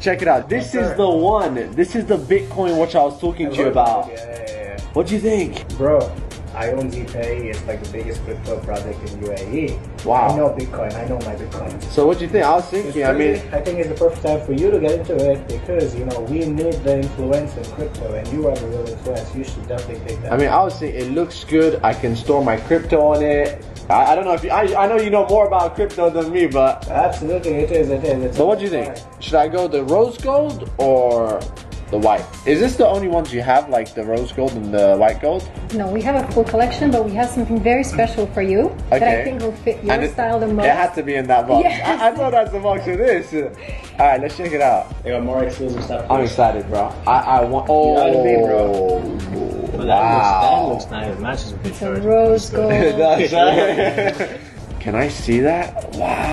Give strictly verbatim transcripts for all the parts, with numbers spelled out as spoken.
check it out. This is the one. This is the Bitcoin watch I was talking to you about. Yeah, yeah, yeah. What do you think? Bro, I own ZelaaPayAE. It's like the biggest crypto project in U A E. Wow. I know Bitcoin. I know my Bitcoin. So what do you think? I was thinking, I mean... I think it's the perfect time for you to get into it because, you know, we need the influence in crypto and you are the real influence. You should definitely take that. I mean, I was thinking it looks good. I can store my crypto on it. I, I don't know if you... I, I know you know more about crypto than me, but... Absolutely, it is, it is. It's but what do you think? Should I go the rose gold or the white? Is this the only ones you have, like the rose gold and the white gold? No, we have a full collection, but we have something very special for you okay. that I think will fit your it, style the most. It had to be in that box. Yes. I, I thought that's the box for this. All right, let's check it out. They got more exclusive stuff. I'm excited, bro. I, I want... Oh, you know what I mean, bro? Wow. That looks, that looks nice. It matches with It's a rose gold. It does, right? Can I see that?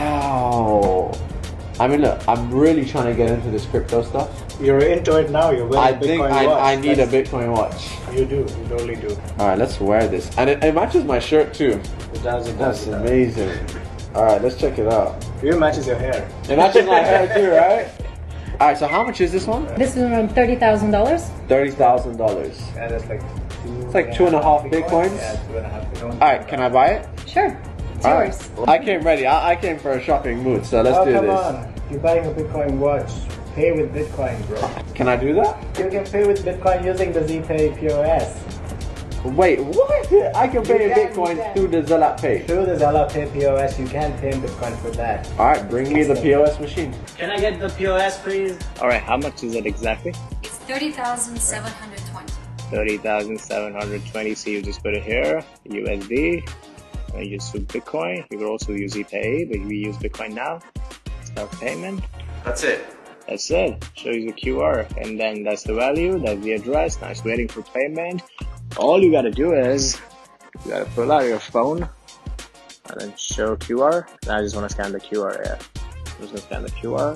Wow. I mean, look, I'm really trying to get into this crypto stuff. You're into it now. You're wearing I a think Bitcoin I, watch. I need That's, a Bitcoin watch. You do. You totally do. All right, let's wear this. And it, it matches my shirt too. It does. It That's does. It amazing. All right, let's check it out. does. It matches your hair. It matches my hair too, right? All right, so how much is this one? This is around thirty thousand dollars. thirty thousand dollars. Yeah, that's like two. It's like two and a half Bitcoins. Yeah, two and a half Bitcoins. All right, can I buy it? Sure, it's All yours. right. I came ready. I, I came for a shopping mood, so let's oh, do come this. on. You're buying a Bitcoin watch. Pay with Bitcoin, bro. Can I do that? You can pay with Bitcoin using the ZelaaPayAE P O S. Wait, what? I can pay in can, Bitcoin you can. through the ZelaaPay. Through the ZelaaPayAE P O S, you can pay in Bitcoin for that. All right, bring me the P O S machine. Can I get the P O S, please? All right, how much is it exactly? It's thirty thousand seven hundred twenty. thirty thousand seven hundred twenty. So you just put it here, U S D. And you use Bitcoin. You could also use ZelaaPayAE, but we use Bitcoin now. Start payment. That's it. That's it. Shows you the Q R, and then that's the value. That's the address. Now it's waiting for payment. All you gotta do is you gotta pull out your phone and then show Q R. Now I just want to scan the Q R. Yeah, I'm just gonna scan the Q R.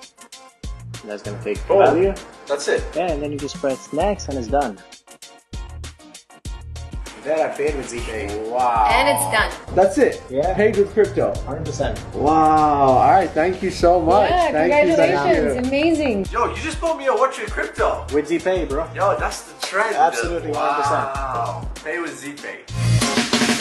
And that's gonna take the Oh. value. That's it. Yeah, and then you just press next, and it's done. Then I paid with ZelaaPayAE. Wow. And it's done. That's it. Yeah. Paid with crypto. one hundred percent. Wow. All right. Thank you so much. Yeah, thank you. congratulations. Thank you. Amazing. Yo, you just bought me a watch with crypto. With ZelaaPayAE, bro. Yo, that's the trend. Absolutely, one hundred percent. Wow. Pay with ZelaaPayAE.